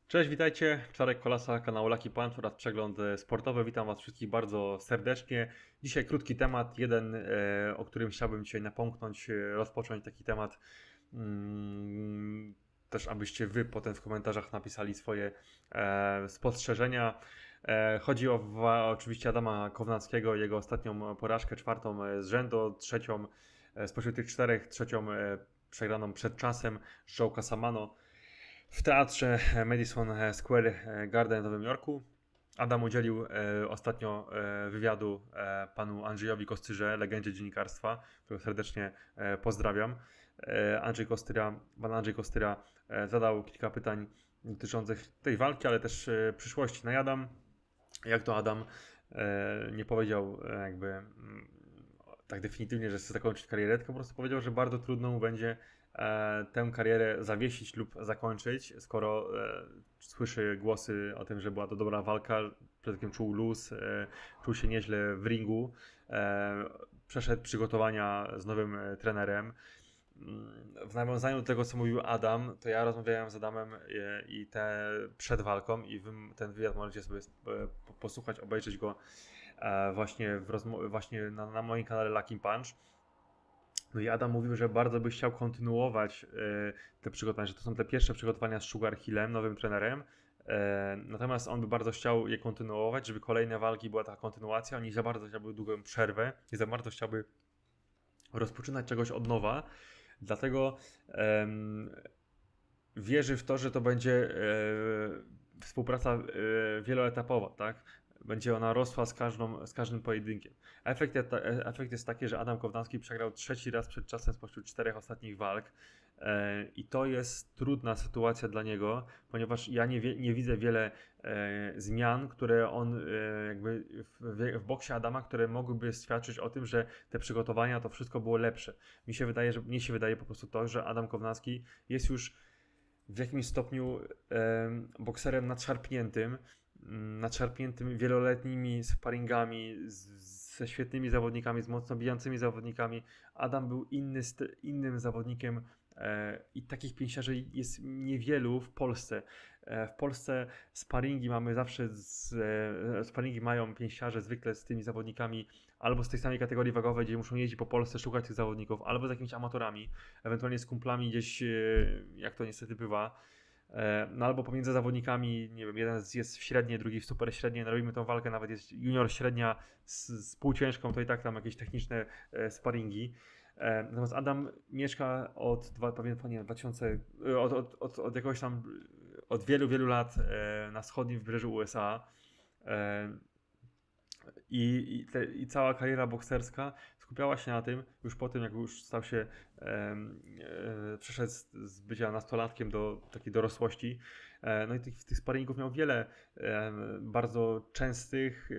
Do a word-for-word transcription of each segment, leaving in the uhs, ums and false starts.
Cześć, witajcie. Czarek Kolasa, kanał Lucky Punch oraz Przegląd Sportowy. Witam Was wszystkich bardzo serdecznie. Dzisiaj krótki temat, jeden, e, o którym chciałbym dzisiaj napomknąć, e, rozpocząć taki temat. Mm, też abyście Wy potem w komentarzach napisali swoje e, spostrzeżenia. E, chodzi o wa, oczywiście Adama Kownackiego, jego ostatnią porażkę, czwartą z rzędu, trzecią e, spośród tych czterech, trzecią e, przegraną przed czasem z Joe Casamano w teatrze Madison Square Garden w Nowym Jorku. Adam udzielił e, ostatnio e, wywiadu e, panu Andrzejowi Kostyrze, legendzie dziennikarstwa, którego serdecznie e, pozdrawiam. E, Andrzej Kostyra, pan Andrzej Kostyra e, zadał kilka pytań dotyczących tej walki, ale też e, przyszłości. No i Adam, jak to Adam e, nie powiedział e, jakby mm, tak definitywnie, że chce zakończyć karierę, tylko po prostu powiedział, że bardzo trudno mu będzie e, tę karierę zawiesić lub zakończyć, skoro e, słyszy głosy o tym, że była to dobra walka, przede wszystkim czuł luz, e, czuł się nieźle w ringu, e, przeszedł przygotowania z nowym e, trenerem. W nawiązaniu do tego, co mówił Adam, to ja rozmawiałem z Adamem e, i te przed walką i wy ten wywiad możecie sobie e, posłuchać, obejrzeć go e, właśnie, w właśnie na, na moim kanale Lucky Punch. No i Adam mówił, że bardzo by chciał kontynuować e, te przygotowania, że to są te pierwsze przygotowania z Sugar Hillem, nowym trenerem. E, natomiast on by bardzo chciał je kontynuować, żeby kolejne walki była ta kontynuacja. On nie za bardzo chciałby długą przerwę, nie za bardzo chciałby rozpoczynać czegoś od nowa. Dlatego em, wierzy w to, że to będzie e, współpraca e, wieloetapowa, tak? Będzie ona rosła z, każdą, z każdym pojedynkiem. Efekt, efekt jest taki, że Adam Kownacki przegrał trzeci raz przed czasem spośród czterech ostatnich walk e, i to jest trudna sytuacja dla niego, ponieważ ja nie, wie, nie widzę wiele e, zmian, które on e, jakby w, w boksie Adama, które mogłyby świadczyć o tym, że te przygotowania, to wszystko było lepsze. Mi się wydaje, że mnie się wydaje po prostu to, że Adam Kownacki jest już w jakimś stopniu e, bokserem nadszarpniętym, nadszarpniętym wieloletnimi sparingami z, ze świetnymi zawodnikami, z mocno bijącymi zawodnikami. Adam był inny, innym zawodnikiem e, i takich pięściarzy jest niewielu w Polsce. E, w Polsce sparingi mamy zawsze, z, e, sparingi mają pięściarze zwykle z tymi zawodnikami albo z tej samej kategorii wagowej, gdzie muszą jeździć po Polsce, szukać tych zawodników, albo z jakimiś amatorami, ewentualnie z kumplami gdzieś, e, jak to niestety bywa. No albo pomiędzy zawodnikami, nie wiem, jeden jest w średniej, drugi w super średniej, no robimy tą walkę, nawet jest junior średnia z, z półciężką, to i tak tam jakieś techniczne e, sparingi. E, natomiast Adam mieszka od, dwa, pamiętam, nie, dwa tysiące, od, od, od, od jakoś tam, od wielu, wielu lat e, na wschodnim wybrzeżu U S A. E, I, i, te, I cała kariera bokserska skupiała się na tym, już po tym jak już stał się, e, e, przeszedł z, z bycia nastolatkiem do takiej dorosłości. E, no i tych, tych sparingów miał wiele e, bardzo częstych,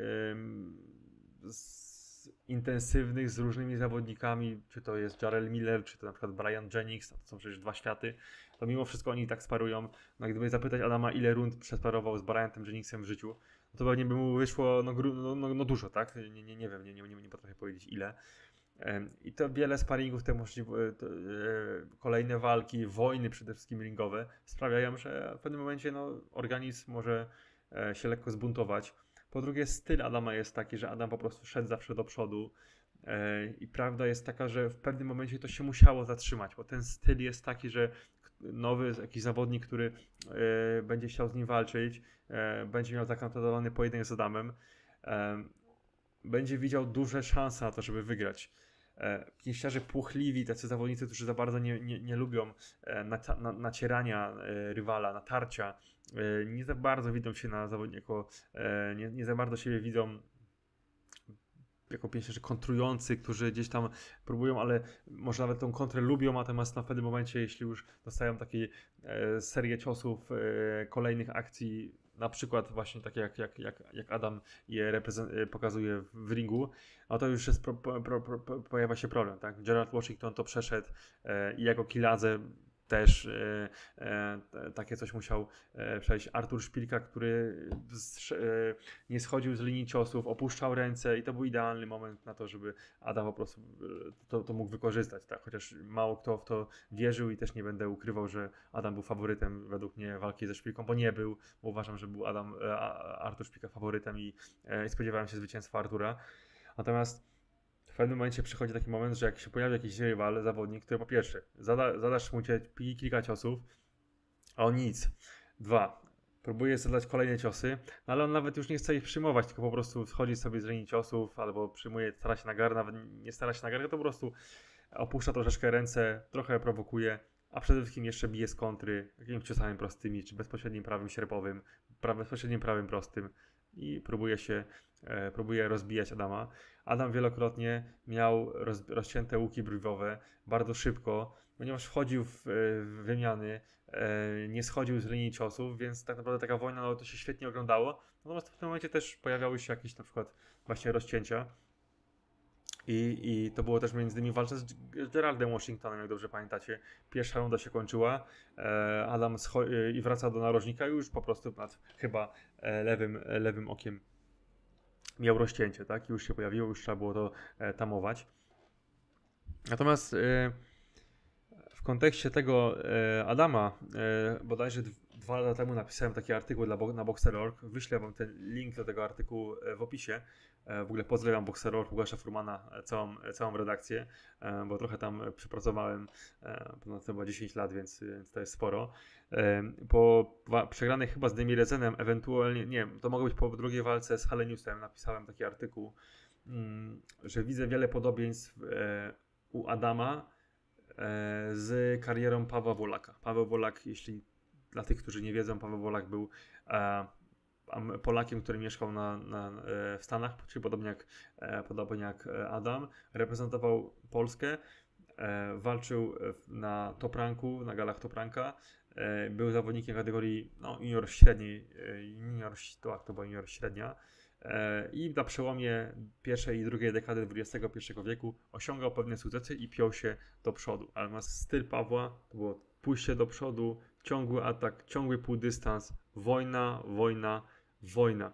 e, z, intensywnych, z różnymi zawodnikami, czy to jest Jarrell Miller, czy to na przykład Brian Jennings, no to są przecież dwa światy, to mimo wszystko oni tak sparują. No gdyby zapytać Adama, ile rund przesparował z Brianem Jenningsem w życiu, no to pewnie by mu wyszło no, no, no, no dużo, tak? Nie, nie, nie wiem, nie, nie, nie potrafię powiedzieć ile. I to wiele sparingów, te możliwe, to, e, kolejne walki, wojny przede wszystkim ringowe sprawiają, że w pewnym momencie no, organizm może e, się lekko zbuntować. Po drugie, styl Adama jest taki, że Adam po prostu szedł zawsze do przodu e, i prawda jest taka, że w pewnym momencie to się musiało zatrzymać, bo ten styl jest taki, że nowy jakiś zawodnik, który e, będzie chciał z nim walczyć, e, będzie miał zakontratowany pojedynek z Adamem, e, będzie widział duże szanse na to, żeby wygrać. E, pięściarze płochliwi, tacy zawodnicy, którzy za bardzo nie, nie, nie lubią e, naca, na, nacierania e, rywala, natarcia, e, nie za bardzo widzą się na zawodniku, e, nie, nie za bardzo siebie widzą jako pięściarze kontrujący, którzy gdzieś tam próbują, ale może nawet tą kontrę lubią, natomiast na pewnym momencie, jeśli już dostają taką e, serię ciosów, e, kolejnych akcji, na przykład właśnie takie jak, jak, jak, jak Adam je pokazuje w ringu, no to już jest pro, pro, pro, pro, pojawia się problem, tak? Gerald Washington to przeszedł e, i jako Kiladze też e, e, takie coś musiał e, przejść. Artur Szpilka, który z, e, nie schodził z linii ciosów, opuszczał ręce i to był idealny moment na to, żeby Adam po prostu e, to, to mógł wykorzystać. Tak? Chociaż mało kto w to wierzył i też nie będę ukrywał, że Adam był faworytem według mnie walki ze Szpilką, bo nie był, bo uważam, że był Adam, e, Artur Szpilka faworytem i e, spodziewałem się zwycięstwa Artura. Natomiast w pewnym momencie przychodzi taki moment, że jak się pojawi jakiś rywal, zawodnik, który po pierwsze zada, zadasz mu cię kilka ciosów, a on nic. Dwa, próbuje zadać kolejne ciosy, no ale on nawet już nie chce ich przyjmować, tylko po prostu schodzi sobie z linii ciosów albo przyjmuje, stara się na gar, nawet nie stara się na gar, to po prostu opuszcza troszeczkę ręce, trochę prowokuje, a przede wszystkim jeszcze bije z kontry jakimiś ciosami prostymi, czy bezpośrednim prawym sierpowym, pra, bezpośrednim prawym prostym i próbuje się, e, próbuje rozbijać Adama. Adam wielokrotnie miał roz, rozcięte łuki brwiowe bardzo szybko, ponieważ wchodził w, w wymiany, e, nie schodził z linii ciosów, więc tak naprawdę taka wojna, no to się świetnie oglądało. Natomiast w tym momencie też pojawiały się jakieś na przykład właśnie rozcięcia. I, I to było też między innymi walce z Geraldem Washingtonem, jak dobrze pamiętacie. Pierwsza runda się kończyła, e, Adam scho- e, i wraca do narożnika i już po prostu nad chyba e, lewym, e, lewym okiem miał rozcięcie, tak? I już się pojawiło, już trzeba było to e, tamować. Natomiast e, w kontekście tego e, Adama, e, bodajże d- dwa lata temu napisałem taki artykuł dla bo- na Boxer kropka org. Wyślę wam ten link do tego artykułu e, w opisie. E, w ogóle pozdrawiam Boxer kropka org, Łukasza Furmana, e, całą, e, całą redakcję, e, bo trochę tam przepracowałem, e, ponad chyba dziesięć lat, więc, więc to jest sporo. E, po wa- przegranej chyba z Demirezenem, ewentualnie, nie wiem, to mogło być po drugiej walce z Halleniusem, napisałem taki artykuł, mm, że widzę wiele podobieństw e, u Adama z karierą Pawła Wolaka. Paweł Wolak, jeśli dla tych, którzy nie wiedzą, Paweł Wolak był e, Polakiem, który mieszkał na, na, e, w Stanach, czyli podobnie jak, e, podobnie jak Adam. Reprezentował Polskę, e, walczył na top ranku, na galach top ranka. E, był zawodnikiem kategorii no, junior średniej, e, junior, to, to była junior średnia. I na przełomie pierwszej i drugiej dekady dwudziestego pierwszego wieku osiągał pewne sukcesy i piął się do przodu. Ale na styl Pawła to było pójście do przodu, ciągły atak, ciągły półdystans, wojna, wojna, wojna.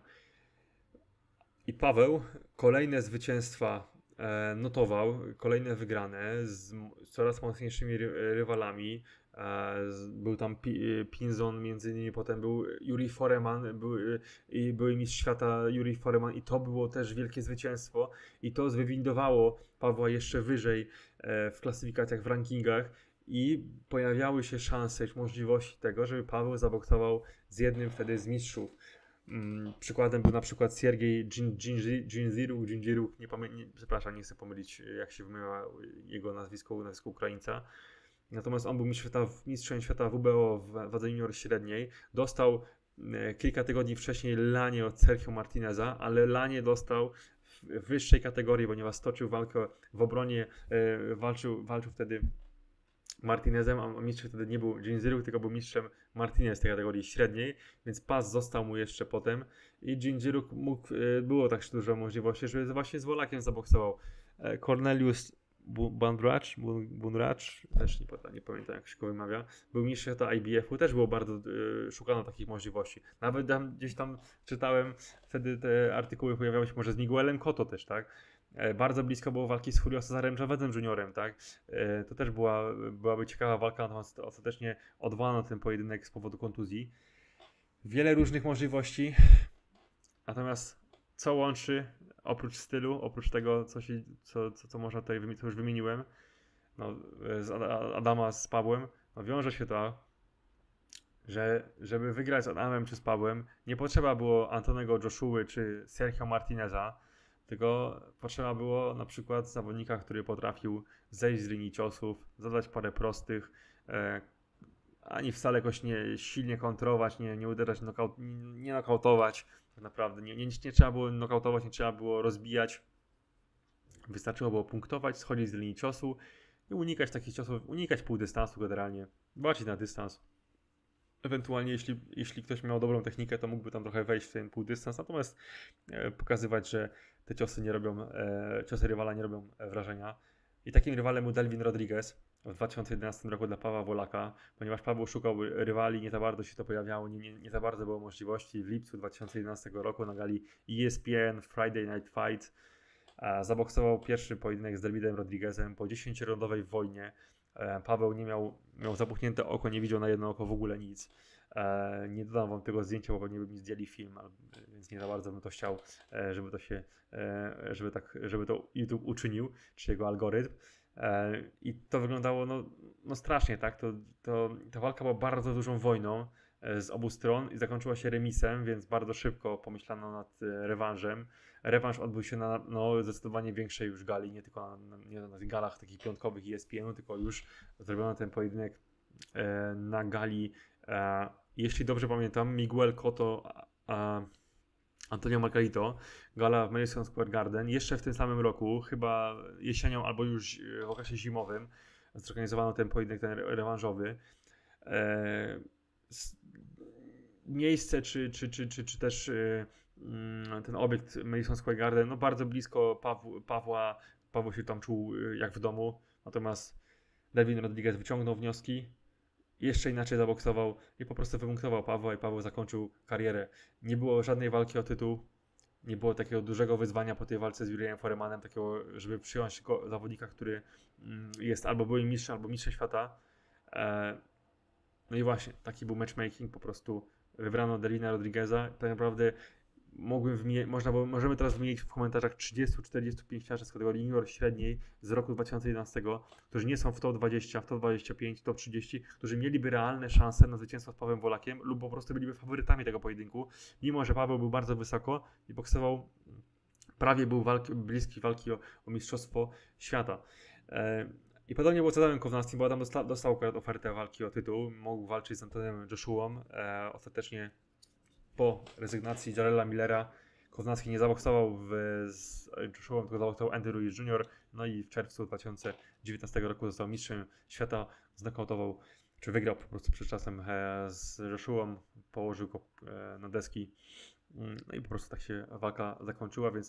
I Paweł kolejne zwycięstwa e, notował, kolejne wygrane z, z coraz mocniejszymi ry, rywalami. Był tam Pinzon, między innymi potem był Yuri Foreman, był, i były mistrz świata Yuri Foreman i to było też wielkie zwycięstwo i to zwywindowało Pawła jeszcze wyżej w klasyfikacjach, w rankingach i pojawiały się szanse, możliwości tego, żeby Paweł zaboksował z jednym wtedy z mistrzów. Hmm, przykładem był na przykład Siergiej Dżindziruk, Dżindziruk, nie pamię- nie, przepraszam, nie chcę pomylić jak się wymawia jego nazwisko, nazwisko Ukraińca. Natomiast on był mistrzem świata, mistrzem świata W B O w wadze junior średniej. Dostał e, kilka tygodni wcześniej lanie od Sergio Martineza, ale lanie dostał w wyższej kategorii, ponieważ stoczył walkę w obronie, e, walczył, walczył wtedy Martinezem, a mistrzem wtedy nie był Dżindziruk, tylko był mistrzem Martinez tej kategorii średniej, więc pas został mu jeszcze potem i Dżindziruk mógł, e, było tak dużo możliwości, żeby właśnie z Wolakiem zaboksował. E, Cornelius Bundracz, Bundracz, też nie, nie pamiętam jak się go wymawia, był mistrzem świata I B F-u, też było bardzo y, szukano takich możliwości. Nawet tam, gdzieś tam czytałem, wtedy te artykuły pojawiały się może z Miguelem Cotto też, tak? E, bardzo blisko było walki z Julio Cezarem Chavezem juniorem, tak? E, to też była, byłaby ciekawa walka, natomiast ostatecznie odwołano ten pojedynek z powodu kontuzji. Wiele różnych możliwości, natomiast co łączy oprócz stylu, oprócz tego, co, się, co, co, co można tutaj, co już wymieniłem, no, z Adama z Pawłem, no, wiąże się to, że żeby wygrać z Adamem czy z Pawłem, nie potrzeba było Antonego Joshuły czy Sergio Martineza, tylko potrzeba było na przykład zawodnika, który potrafił zejść z linii ciosów, zadać parę prostych, e, ani wcale jakoś nie silnie kontrować, nie, nie uderzać, nokaut, nie, nie nokautować. Tak naprawdę nie, nie, nie trzeba było nokautować, nie trzeba było rozbijać. Wystarczyło było punktować, schodzić z linii ciosu i unikać takich ciosów, unikać półdystansu generalnie, walczyć na dystans. Ewentualnie jeśli, jeśli ktoś miał dobrą technikę, to mógłby tam trochę wejść w ten półdystans, natomiast e, pokazywać, że te ciosy nie robią, e, ciosy rywala nie robią e, wrażenia. I takim rywalem był Delvin Rodriguez. w dwa tysiące jedenastym roku dla Pawła Wolaka, ponieważ Paweł szukał rywali, nie za bardzo się to pojawiało, nie, nie, nie za bardzo było możliwości. W lipcu dwa tysiące jedenastego roku na gali E S P N Friday Night Fight e, zaboksował pierwszy pojedynek z Davidem Rodriguezem po dziesięciorundowej wojnie. E, Paweł nie miał, miał zapuchnięte oko, nie widział na jedno oko w ogóle nic. E, nie dodam wam tego zdjęcia, bo pewnie by mi zdjęli film, więc nie za bardzo bym to chciał, e, żeby to się, e, żeby tak, żeby to YouTube uczynił, czy jego algorytm. E, I to wyglądało no, no strasznie, tak? To, to, ta walka była bardzo dużą wojną e, z obu stron i zakończyła się remisem, więc bardzo szybko pomyślano nad e, rewanżem. Rewanż odbył się na no, zdecydowanie większej już gali, nie tylko na, nie na tych galach takich piątkowych E S P N u, tylko już zrobiono ten pojedynek e, na gali, e, jeśli dobrze pamiętam, Miguel Cotto, a, Antonio Margarito, gala w Madison Square Garden, jeszcze w tym samym roku, chyba jesienią albo już w okresie zimowym, zorganizowano ten pojedynek, ten rewanżowy. E, miejsce, czy, czy, czy, czy, czy też e, ten obiekt Madison Square Garden, no bardzo blisko Paw- Pawła, Paweł się tam czuł jak w domu, natomiast David Rodriguez wyciągnął wnioski, jeszcze inaczej zaboksował i po prostu wymunktował Pawła i Paweł zakończył karierę. Nie było żadnej walki o tytuł, nie było takiego dużego wyzwania po tej walce z Juriem Foremanem, takiego, żeby przyjąć go, zawodnika, który jest albo byłym mistrzem, albo mistrzem świata. No i właśnie, taki był matchmaking, po prostu wybrano Davida Rodrigueza. Tak naprawdę mogłem wymienić, można, bo możemy teraz wymienić w komentarzach trzydzieści czterdzieści pięć z kategorii junior średniej z roku dwa tysiące jedenastego, którzy nie są w top dwadzieścia, w top dwadzieścia pięć, top trzydzieści, którzy mieliby realne szanse na zwycięstwo z Pawłem Wolakiem lub po prostu byliby faworytami tego pojedynku, mimo że Paweł był bardzo wysoko i boksował, prawie był walki, bliski walki o, o mistrzostwo świata. E, I podobnie było z Adamem Kownackim, bo Adam dostał, dostał akurat ofertę walki o tytuł, mógł walczyć z Antonem Joshuą, e, ostatecznie po rezygnacji Jarrella Millera Kownacki nie zaboksował w, z Joshuą, tylko zaboksował Andy Ruiz junior No i w czerwcu dwa tysiące dziewiętnastego roku został mistrzem świata, znokautował, czy wygrał po prostu przed czasem e, z Joshuą, położył go e, na deski. No i po prostu tak się walka zakończyła, więc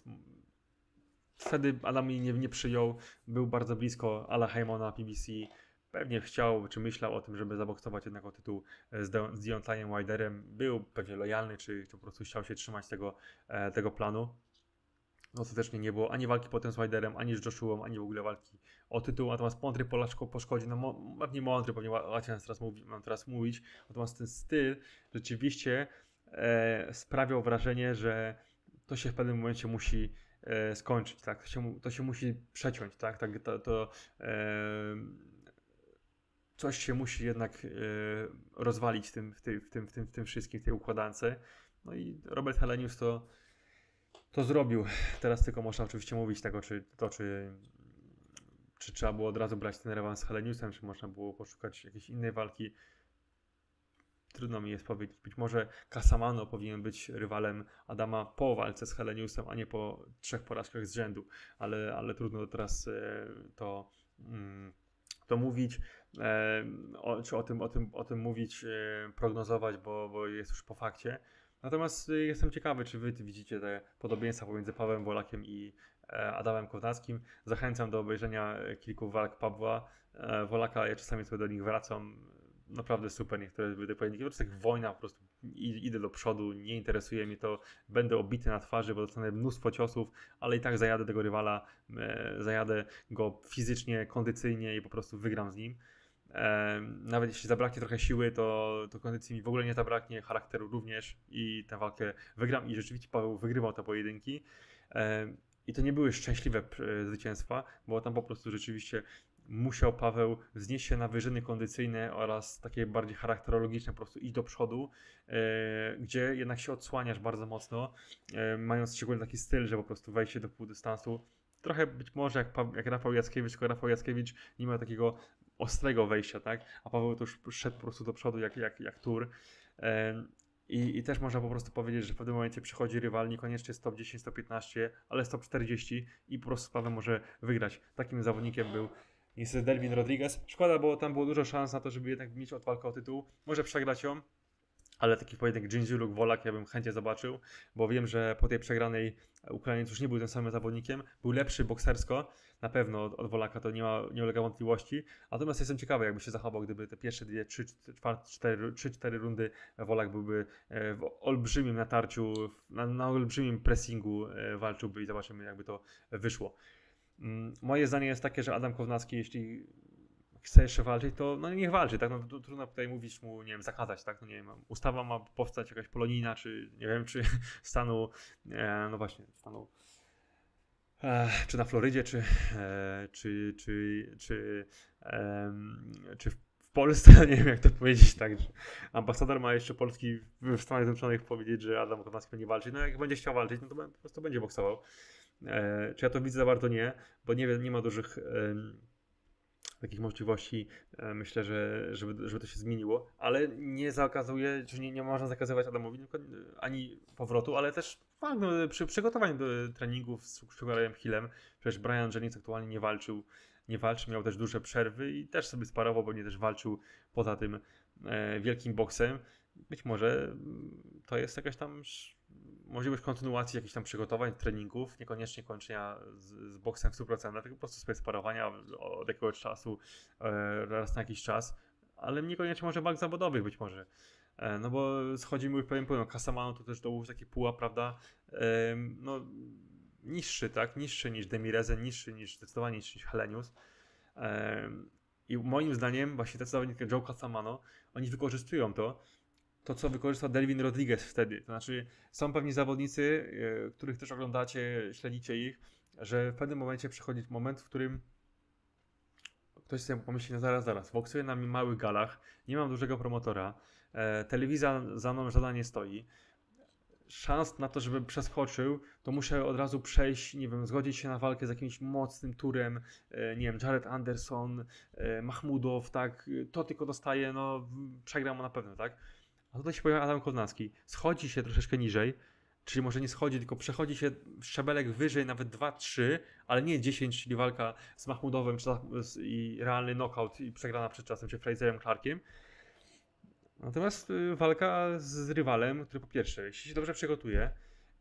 wtedy Adam jej nie, nie przyjął, był bardzo blisko Ala Heymona, P B C. Pewnie chciał, czy myślał o tym, żeby zaboksować jednak o tytuł z, De- z Deontayem Wilderem. Był pewnie lojalny, czy, czy po prostu chciał się trzymać tego, e, tego planu. Ostatecznie nie było ani walki potem z Wilderem, ani z Joshuą, ani w ogóle walki o tytuł. Natomiast Pątry Polaczko po szkodzie, no mo- pewnie mądry, pewnie łatwiej nam teraz, mówi, mam teraz mówić. Natomiast ten styl rzeczywiście e, sprawiał wrażenie, że to się w pewnym momencie musi e, skończyć, tak? To się, to się musi przeciąć, tak? tak to, to e, coś się musi jednak e, rozwalić w tym, w, tym, w, tym, w, tym, w tym wszystkim, w tej układance. No i Robert Helenius to, to zrobił. Teraz tylko można oczywiście mówić tego, czy to, czy, czy trzeba było od razu brać ten rewans z Heleniusem, czy można było poszukać jakiejś innej walki. Trudno mi jest powiedzieć. Być może Casamano powinien być rywalem Adama po walce z Heleniusem, a nie po trzech porażkach z rzędu. Ale, ale trudno teraz e, to, mm, to mówić, e, o, czy o tym, o tym, o tym mówić, e, prognozować, bo, bo jest już po fakcie. Natomiast e, jestem ciekawy, czy wy widzicie te podobieństwa pomiędzy Pawłem Wolakiem i e, Adamem Kownackim. Zachęcam do obejrzenia kilku walk Pawła e, Wolaka. Ja czasami sobie do nich wracam. Naprawdę super niektóre te pojedynki. To jest tak wojna, po prostu idę do przodu, nie interesuje mnie to, będę obity na twarzy, bo dostanę mnóstwo ciosów, ale i tak zajadę tego rywala, e, zajadę go fizycznie, kondycyjnie i po prostu wygram z nim. E, nawet jeśli zabraknie trochę siły, to, to kondycji mi w ogóle nie zabraknie, charakteru również i tę walkę wygram i rzeczywiście Paweł wygrywał te pojedynki. E, I to nie były szczęśliwe e, zwycięstwa, bo tam po prostu rzeczywiście musiał Paweł wznieść się na wyżyny kondycyjne oraz takie bardziej charakterologiczne, po prostu iść do przodu, e, gdzie jednak się odsłaniasz bardzo mocno, e, mając szczególnie taki styl, że po prostu wejście do półdystansu. Trochę być może jak, pa, jak Rafał Jackiewicz, tylko Rafał Jackiewicz nie ma takiego ostrego wejścia, tak? A Paweł to już szedł po prostu do przodu jak, jak, jak tur. E, I, I też można po prostu powiedzieć, że w pewnym momencie przychodzi rywal, niekoniecznie z top dziesięć, top piętnaście, ale z top czterdzieści i po prostu Paweł może wygrać. Takim zawodnikiem był niestety Delvin Rodriguez. Szkoda, bo tam było dużo szans na to, żeby jednak mieć walkę o tytuł. Może przegrać ją, ale taki pojedynek Dżindziuluk-Wolak ja bym chętnie zobaczył, bo wiem, że po tej przegranej Ukrainiec już nie był tym samym zawodnikiem, był lepszy boksersko, na pewno od, od Wolaka to nie ma, nie ulega wątpliwości, natomiast jestem ciekawy, jakby się zachował, gdyby te pierwsze dwie, trzy, cztery, trzy, cztery rundy Wolak byłby w olbrzymim natarciu, na, na olbrzymim pressingu walczyłby i zobaczymy, jakby to wyszło. Moje zdanie jest takie, że Adam Kownacki, jeśli chce jeszcze walczyć, to no niech walczy, tak? No, to, trudno tutaj mówić mu, nie wiem, zakazać, tak? No nie wiem, ustawa ma powstać jakaś polonijna, czy nie wiem, czy stanu, e, no właśnie, stanu, e, czy na Florydzie, czy, e, czy, czy, czy, e, czy w Polsce, nie wiem jak to powiedzieć, tak, że ambasador ma jeszcze Polski w Stanach Zjednoczonych powiedzieć, że Adam Kownacki będzie walczyć, no jak będzie chciał walczyć, no to po prostu będzie boksował. E, czy ja to widzę za bardzo? Nie, bo nie, nie ma dużych e, takich możliwości, e, myślę, że żeby, żeby to się zmieniło, ale nie zakazuje, czy nie, nie można zakazywać Adamowi ani powrotu, ale też tak, no, przy przygotowaniu do treningów z Sugarem Hillem, przecież Brian Jennings aktualnie nie walczył, nie walczy, miał też duże przerwy i też sobie sparował, bo nie też walczył poza tym e, wielkim boksem. Być może to jest jakaś tam możliwość kontynuacji jakichś tam przygotowań, treningów, niekoniecznie kończenia z, z boksem w stu procentach, tylko po prostu sobie sparowania od jakiegoś czasu, e, raz na jakiś czas, ale niekoniecznie może walk zawodowych być może. E, no bo schodzi mi już pewien płyn, Casamano to też to był taki pułap, prawda, e, no niższy, tak, niższy niż Demirezen, niższy niż, zdecydowanie niższy niż Helenius. E, I moim zdaniem właśnie te zawodniki Joe Casamano, oni wykorzystują to, to, co wykorzystał Delvin Rodriguez wtedy. To znaczy, są pewni zawodnicy, yy, których też oglądacie, śledzicie ich, że w pewnym momencie przychodzi moment, w którym ktoś sobie pomyśli, no zaraz, zaraz, boksuję na małych galach, nie mam dużego promotora, e, telewizja za mną żadna nie stoi, szans na to, żeby przeskoczył, to muszę od razu przejść, nie wiem, zgodzić się na walkę z jakimś mocnym turem, e, nie wiem, Jared Anderson, e, Mahmudow, tak, to tylko dostaje, no przegram mu na pewno, tak? A tutaj się pojawia Adam Kownacki, schodzi się troszeczkę niżej, czyli może nie schodzi, tylko przechodzi się szczebelek wyżej, nawet dwa trzy, ale nie dziesięć, czyli walka z Mahmudowem czy z, i realny knockout i przegrana przed czasem, czy Fraserem Clarkiem. Natomiast y, walka z rywalem, który po pierwsze, jeśli się dobrze przygotuje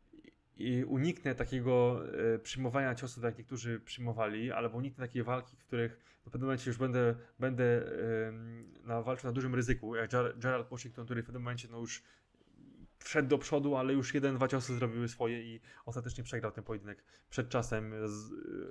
i uniknę takiego y, przyjmowania ciosów, tak jak niektórzy przyjmowali, albo uniknę takiej walki, w których w pewnym momencie już będę, będę y, na, walczył na dużym ryzyku, jak Gerald Washington, który w pewnym momencie no już wszedł do przodu, ale już jeden, dwa ciosy zrobiły swoje i ostatecznie przegrał ten pojedynek przed czasem z,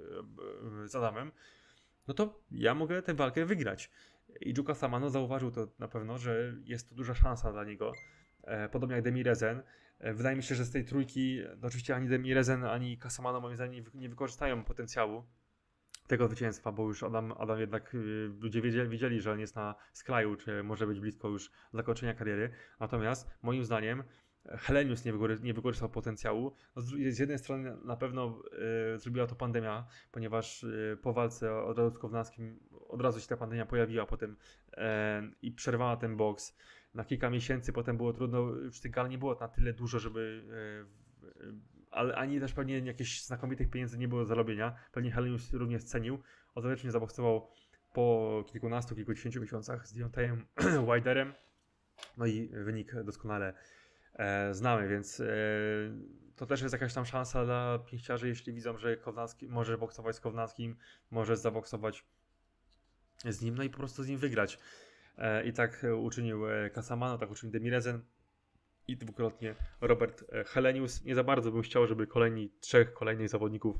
z Adamem, no to ja mogę tę walkę wygrać. I Joe Casamano zauważył to na pewno, że jest to duża szansa dla niego. E, podobnie jak Demirezen. E, wydaje mi się, że z tej trójki, no oczywiście ani Demirezen, ani Casamano moim zdaniem nie, wy, nie wykorzystają potencjału tego zwycięstwa, bo już Adam, Adam jednak y, ludzie wiedzieli, wiedzieli, że on jest na skraju, czy może być blisko już zakończenia kariery. Natomiast moim zdaniem Helenius nie, wykory, nie wykorzystał potencjału. No z, z jednej strony na pewno y, zrobiła to pandemia, ponieważ y, po walce od razu z Kownackim od razu się ta pandemia pojawiła potem y, i przerwała ten boks. Na kilka miesięcy potem było trudno, już tych gal nie było na tyle dużo, żeby y, y, ale ani też pewnie jakichś znakomitych pieniędzy nie było do zarobienia. Pewnie Helenius również cenił. Ostatecznie zaboksował po kilkunastu, kilkudziesięciu miesiącach z Deontayem Wilderem. No i wynik doskonale e, znamy, więc e, to też jest jakaś tam szansa dla pięściarzy, jeśli widzą, że Kownacki może boksować z Kownackim, może zaboksować z nim, no i po prostu z nim wygrać. E, I tak uczynił Casamano, tak uczynił Demirezen i dwukrotnie Robert Helenius. Nie za bardzo bym chciał, żeby kolejni trzech kolejnych zawodników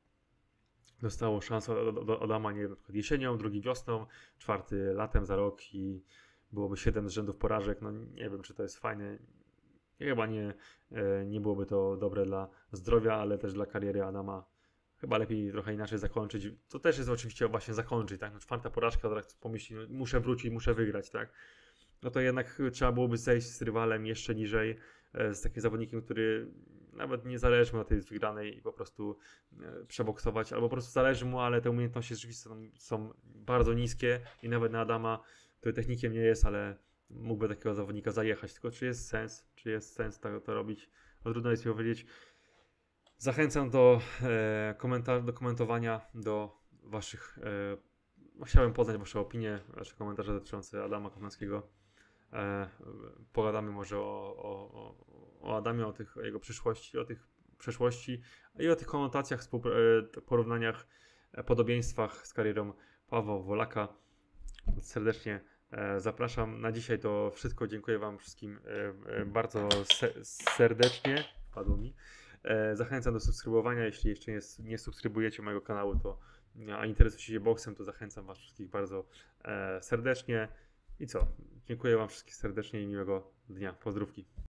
dostało szansę od Adama, nie wiem, na przykład jesienią, drugi wiosną, czwarty latem za rok i byłoby siedem z rzędów porażek. No nie wiem, czy to jest fajne. Chyba nie, nie byłoby to dobre dla zdrowia, ale też dla kariery Adama. Chyba lepiej trochę inaczej zakończyć. To też jest oczywiście właśnie zakończyć, tak? No, czwarta porażka, od razu pomyśli, no, muszę wrócić, muszę wygrać, tak? No to jednak trzeba byłoby zejść z rywalem jeszcze niżej, z takim zawodnikiem, który nawet nie zależy mu na tej wygranej i po prostu przeboksować, albo po prostu zależy mu, ale te umiejętności rzeczywiście są, są bardzo niskie i nawet na Adama, który technikiem nie jest, ale mógłby takiego zawodnika zajechać. Tylko czy jest sens, czy jest sens to, to robić? No, trudno jest mi powiedzieć. Zachęcam do, e, komenta- do komentowania, do waszych, e, chciałem poznać wasze opinie, wasze komentarze dotyczące Adama Kownackiego. E, pogadamy może o, o, o, o Adamie, o, tych, o jego przyszłości, o tych przeszłości i o tych konotacjach, porównaniach, podobieństwach z karierą Pawła Wolaka. Serdecznie zapraszam. Na dzisiaj to wszystko. Dziękuję Wam wszystkim bardzo serdecznie. Padło mi. Zachęcam do subskrybowania. Jeśli jeszcze nie, nie subskrybujecie mojego kanału, to a interesujecie się boksem, to zachęcam Was wszystkich bardzo serdecznie. I co? Dziękuję Wam wszystkich serdecznie i miłego dnia. Pozdrówki.